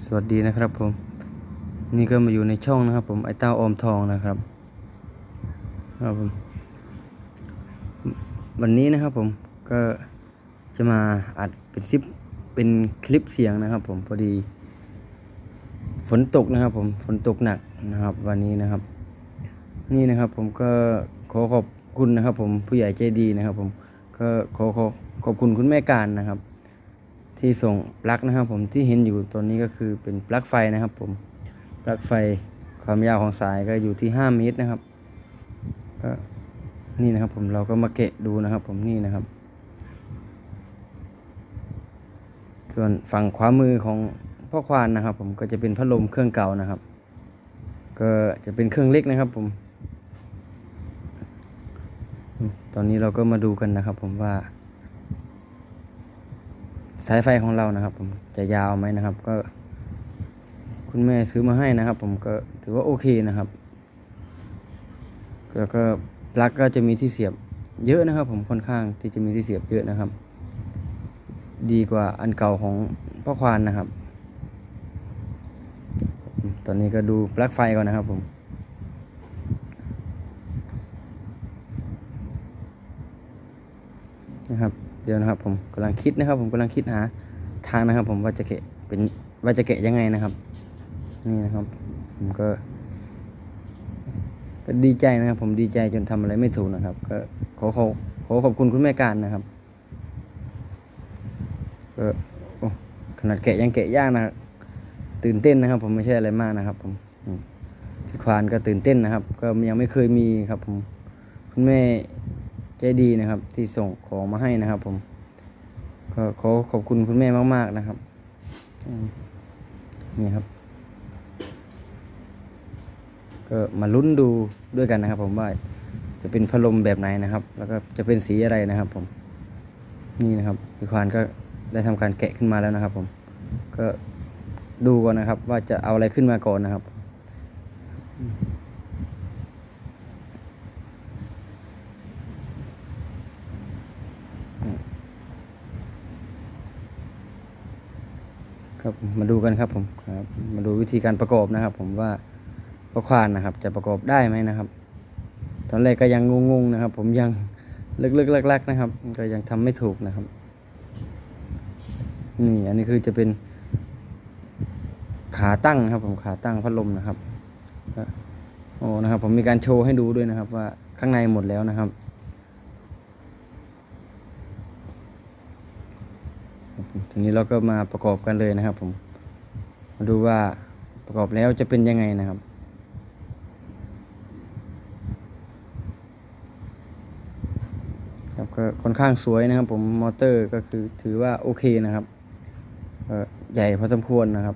สวัสดีนะครับผมนี่ก็มาอยู่ในช่องนะครับผมไอเต้าออมทองนะครับผมวันนี้นะครับผมก็จะมาอัดเป็นคลิปเสียงนะครับผมพอดีฝนตกนะครับผมฝนตกหนักนะครับวันนี้นะครับนี่นะครับผมก็ขอขอบคุณนะครับผมผู้ใหญ่ใจดีนะครับผมก็ขอบคุณคุณแม่การนะครับที่ส่งปลั๊กนะครับผมที่เห็นอยู่ตอนนี้ก็คือเป็นปลั๊กไฟนะครับผมปลั๊กไฟความยาวของสายก็อยู่ที่5 เมตรนะครับก็นี่นะครับผมเราก็มาแกะดูนะครับผมนี่นะครับส่วนฝั่งขวามือของพ่อควานนะครับผมก็จะเป็นพัดลมเครื่องเก่านะครับก็จะเป็นเครื่องเล็กนะครับผมตอนนี้เราก็มาดูกันนะครับผมว่าสายไฟของเรานะครับผมจะยาวไหมนะครับก็คุณแม่ซื้อมาให้นะครับผมก็ถือว่าโอเคนะครับแล้วก็ปลั๊กก็จะมีที่เสียบเยอะนะครับผมค่อนข้างที่จะมีที่เสียบเยอะนะครับดีกว่าอันเก่าของพ่อควานนะครับตอนนี้ก็ดูปลั๊กไฟก่อนนะครับผมนะครับเดี๋ยวนะครับผมกำลังคิดนะครับผมกำลังคิดหาทางนะครับผมว่าจะแกะยังไงนะครับนี่นะครับผมก็ดีใจนะครับผมดีใจจนทำอะไรไม่ถูกนะครับก็ขอขอบคุณคุณแม่การนะครับก็ขนาดแกะยังแกะยากนะครับตื่นเต้นนะครับผมไม่ใช่อะไรมากนะครับผมพี่ควานก็ตื่นเต้นนะครับก็ยังไม่เคยมีครับผมคุณแม่ใจดีนะครับที่ส่งของมาให้นะครับผมก็ขอขอบคุณคุณแม่มากๆนะครับนี่ครับก็มาลุ้นดูด้วยกันนะครับผมว่าจะเป็นพัดลมแบบไหนนะครับแล้วก็จะเป็นสีอะไรนะครับผมนี่นะครับพี่ควานก็ได้ทำการแกะขึ้นมาแล้วนะครับผมก็ดูก่อนนะครับว่าจะเอาอะไรขึ้นมาก่อนนะครับครับมาดูกันครับผมครับมาดูวิธีการประกอบนะครับผมว่าพ่อควานนะครับจะประกอบได้ไหมนะครับตอนแรกก็ยังงงๆนะครับผมยังลึกๆลักๆนะครับก็ยังทำไม่ถูกนะครับนี่อันนี้คือจะเป็นขาตั้งนะครับผมขาตั้งพัดลมนะครับโอ้นะครับผมมีการโชว์ให้ดูด้วยนะครับว่าข้างในหมดแล้วนะครับทีนี้เราก็มาประกอบกันเลยนะครับผมมาดูว่าประกอบแล้วจะเป็นยังไงนะครับก็ค่อนข้างสวยนะครับผมมอเตอร์ก็คือถือว่าโอเคนะครับใหญ่พอสมควรนะครับ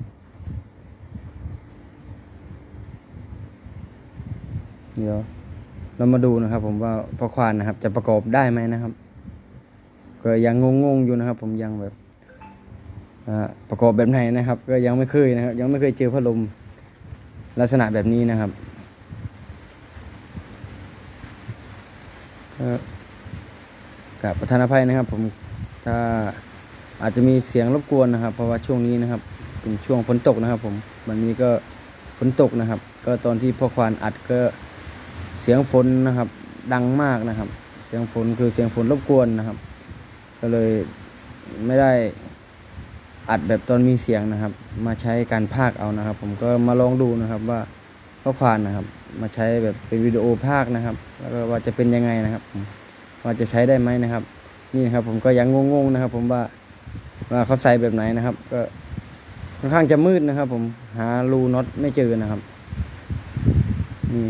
เดี๋ยวเรามาดูนะครับผมว่าพ่อควานนะครับจะประกอบได้ไหมนะครับก็ยังงงอยู่นะครับผมยังแบบประกอบแบบไหนนะครับก็ยังไม่เคยนะครับยังไม่เคยเจอพัดลมลักษณะแบบนี้นะครับกับประธานอภัยนะครับผมถ้าอาจจะมีเสียงรบกวนนะครับเพราะว่าช่วงนี้นะครับเป็นช่วงฝนตกนะครับผมวันนี้ก็ฝนตกนะครับก็ตอนที่พ่อควานอัดก็เสียงฝนนะครับดังมากนะครับเสียงฝนคือเสียงฝนรบกวนนะครับก็เลยไม่ได้อัดแบบตอนมีเสียงนะครับมาใช้การพากย์เอานะครับผมก็มาลองดูนะครับว่าพ่อควานนะครับมาใช้แบบเป็นวิดีโอพากย์นะครับแล้วก็ว่าจะเป็นยังไงนะครับว่าจะใช้ได้ไหมนะครับนี่นะครับผมก็ยังงงๆนะครับผมว่าเขาใส่แบบไหนนะครับก็ค่อนข้างจะมืดนะครับผมหารูน็อตไม่เจอนะครับนี่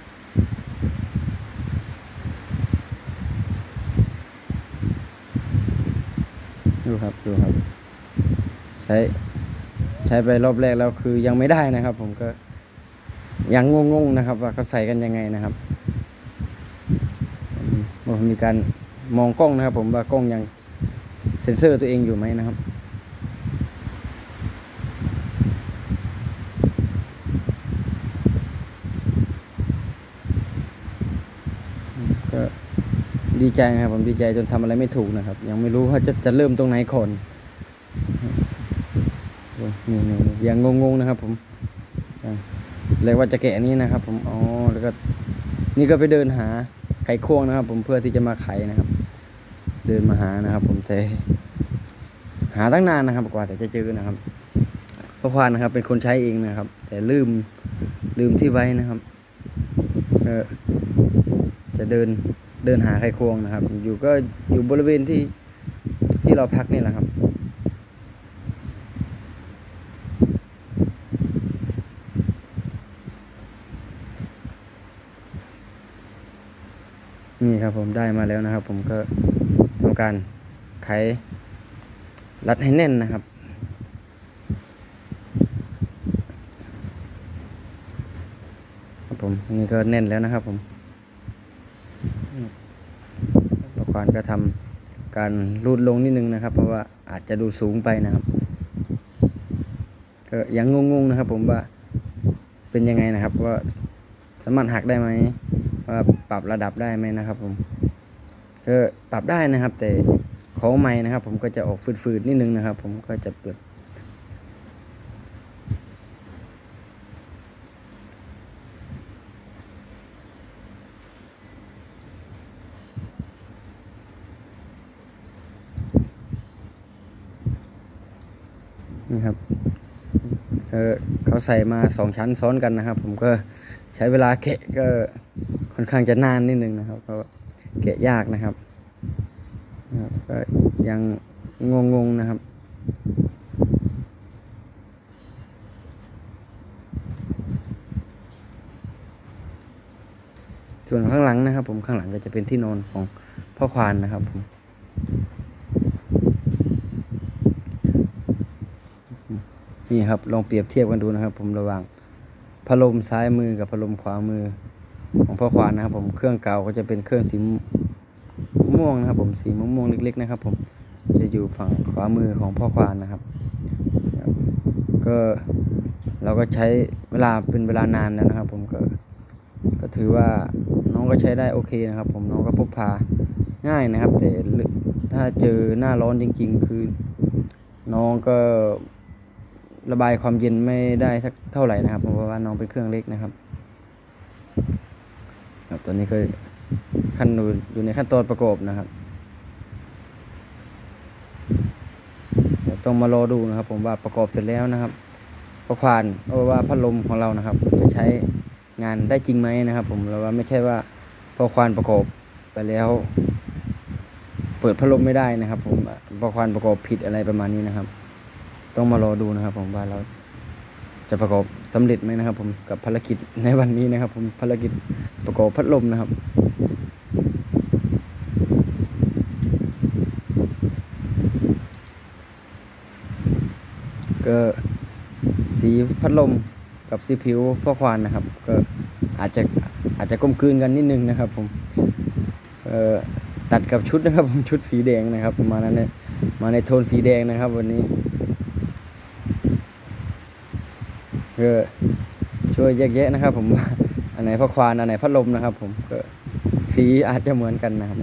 ดูครับใช้ไปรอบแรกแล้วคือยังไม่ได้นะครับผมก็ยังงงๆนะครับว่าเขาใส่กันยังไงนะครับผมมีการมองกล้องนะครับผมว่ากล้องยังเซ็นเซอร์ตัวเองอยู่ไหมนะครับก็ดีใจนะครับผมดีใจจนทำอะไรไม่ถูกนะครับยังไม่รู้ว่าจะเริ่มตรงไหนก่อนนี่ยังงงๆนะครับผมยังเลยว่าจะแกะนี้นะครับผมอ๋อแล้วก็นี่ก็ไปเดินหาไขควงนะครับผมเพื่อที่จะมาไขนะครับเดินมาหานะครับผมแต่หาตั้งนานนะครับกว่าแต่จะเจอนะครับเพราะควานนะครับเป็นคนใช้เองนะครับแต่ลืมที่ไว้นะครับจะเดินหาไขควงนะครับอยู่บริเวณที่เราพักนี่แหละครับนี่ครับผมได้มาแล้วนะครับผมก็ทำการไขรัดให้แน่นนะครับครับผมนี่ก็แน่นแล้วนะครับผมประกอบก็ทำการรูดลงนิดนึงนะครับเพราะว่าอาจจะดูสูงไปนะครับก็ยังงงๆนะครับผมว่าเป็นยังไงนะครับว่าสามารถหักได้ไหมว่าปรับระดับได้ไหมนะครับผมก็ปรับได้นะครับแต่ของใหม่นะครับผมก็จะออกฝืดๆนิดนึงนะครับผมก็จะแบบนี่ครับเขาใส่มา2 ชั้นซ้อนกันนะครับผมก็ใช้เวลาแกะก็ค่อนข้างจะนานนิดนึงนะครับเพราะแกะยากนะครับก็ยังงงนะครับส่วนข้างหลังนะครับผมข้างหลังก็จะเป็นที่นอนของพ่อควานนะครับผมนี่ครับลองเปรียบเทียบกันดูนะครับผมระหว่างพัดลมซ้ายมือกับพัดลมขวามือของพ่อควานนะครับผมเครื่องเก่าก็จะเป็นเครื่องสีม่วงนะครับผมสีม่วงเล็กๆนะครับผมจะอยู่ฝั่งขวามือของพ่อควานนะครับก็เราก็ใช้เวลาเป็นเวลานานแล้วนะครับผมก็ถือว่าน้องก็ใช้ได้โอเคนะครับผมน้องก็พกพาง่ายนะครับแต่ถ้าเจอหน้าร้อนจริงๆคือน้องก็ระบายความเย็นไม่ได้สักเท่าไหร่นะครับเพราะว่าน้องเป็นเครื่องเล็กนะครับตอนนี้ก็อยู่ในขั้นตอนประกอบนะครับเดี๋ยวต้องมารอดูนะครับผมว่าประกอบเสร็จแล้วนะครับพ่อควานว่าพัดลมของเรานะครับจะใช้งานได้จริงไหมนะครับผมแล้วว่าไม่ใช่ว่าพ่อควานประกอบไปแล้วเปิดพัดลมไม่ได้นะครับผมพ่อควานประกอบผิดอะไรประมาณนี้นะครับต้องมารอดูนะครับผมว่าเราจะประกอบสำเร็จไหมนะครับผมกับภารกิจในวันนี้นะครับผมภารกิจประกอบพัดลมนะครับก็สีพัดลมกับสีผิวพ่อควานนะครับก็อาจจะกลมกลืนกันนิดนึงนะครับผมตัดกับชุดนะครับผมชุดสีแดงนะครับมานั้นเนี่ยมาในโทนสีแดงนะครับวันนี้ก็ช่วยแยกแยะนะครับผมอันไหนพ่อควานอันไหนพัดลมนะครับผมก็สีอาจจะเหมือนกันนะครับ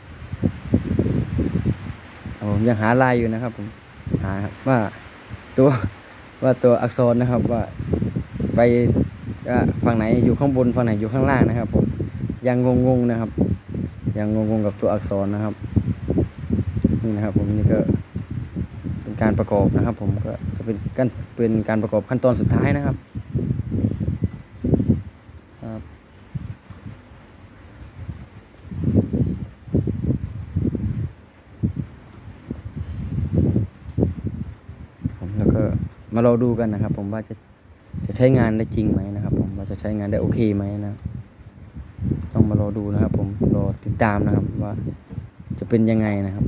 ผมยังหาลายอยู่นะครับผมหาว่าตัวอักษรนะครับว่าไปฝั่งไหนอยู่ข้างบนฝั่งไหนอยู่ข้างล่างนะครับผมยังงงนะครับยังงงกับตัวอักษรนะครับนี่นะครับผมนี่ก็เป็นการประกอบนะครับผมก็จะเป็นการประกอบขั้นตอนสุดท้ายนะครับแล้วก็มารอดูกันนะครับผมว่าจะใช้งานได้จริงไหมนะครับผมว่าจะใช้งานได้โอเคไหมนะต้องมารอดูนะครับผมรอติดตามนะครับว่าจะเป็นยังไงนะครับ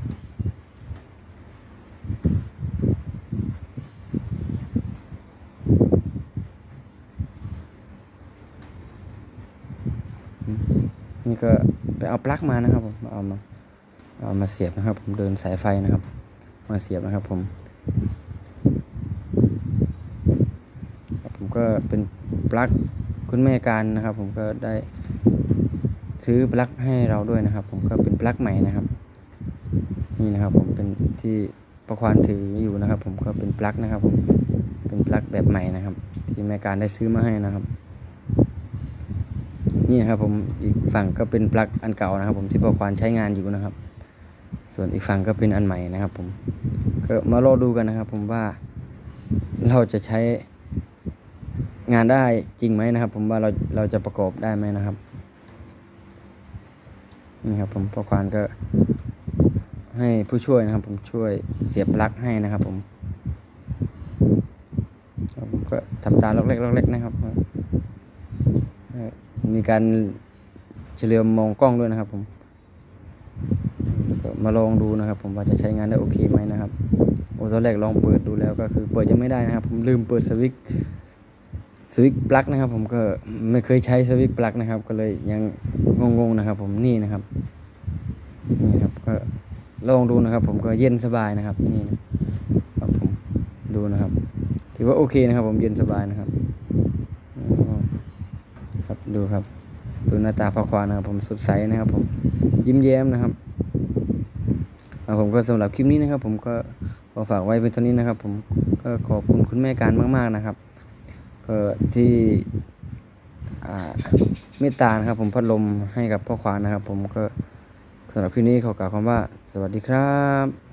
นี่ก็ไปเอาปลั๊กมานะครับผมเอามาเสียบนะครับผมเดินสายไฟนะครับมาเสียบนะครับผมก็เป็นปลั๊กคุณแม่การนะครับผมก็ได้ซื้อปลั๊กให้เราด้วยนะครับผมก็เป็นปลั๊กใหม่นะครับนี่นะครับผมเป็นที่ประควานถืออยู่นะครับผมก็เป็นปลั๊กนะครับผมเป็นปลั๊กแบบใหม่นะครับ ที่แม่การได้ซื้อมาให้นะครับนี่นะครับผมอีกฝั่งก็เป็นปลั๊กอันเก่านะครับผมที่พ่อควานใช้งานอยู่นะครับ ส่วนอีกฝั่งก็เป็นอันใหม่นะครับผมก็มารอดูกันนะครับผมว่าเราจะใช้งานได้จริงไหมนะครับผมว่าเราจะประกอบได้ไหมนะครับนี่ครับผมพ่อควานก็ให้ผู้ช่วยนะครับผมช่วยเสียบปลั๊กให้นะครับผมก็ทำตาล็อกเล็กนะครับมีการเฉลียวมองกล้องด้วยนะครับผมก็มาลองดูนะครับผมว่าจะใช้งานได้โอเคไหมนะครับตอนแรกลองเปิดดูแล้วก็คือเปิดยังไม่ได้นะครับผมลืมเปิดสวิตช์ปลั๊กนะครับผมก็ไม่เคยใช้สวิตช์ปลั๊กนะครับก็เลยยังงงนะครับผมนี่นะครับก็ลองดูนะครับผมก็เย็นสบายนะครับนี่นะครับผมดูนะครับถือว่าโอเคนะครับผมเย็นสบายนะครับครับดูครับดูหน้าตาพ่อควานนะครับผมสดใสนะครับผมยิ้มแย้มนะครับผมก็สำหรับคลิปนี้นะครับผมก็ขอฝากไว้เป็นเท่านี้นะครับผมก็ขอบคุณคุณแม่การมากๆนะครับก็ที่เมตตานะครับผมพัดลมให้กับพ่อควานนะครับผมก็สำหรับคลิปนี้ขอกล่าวคำว่าสวัสดีครับ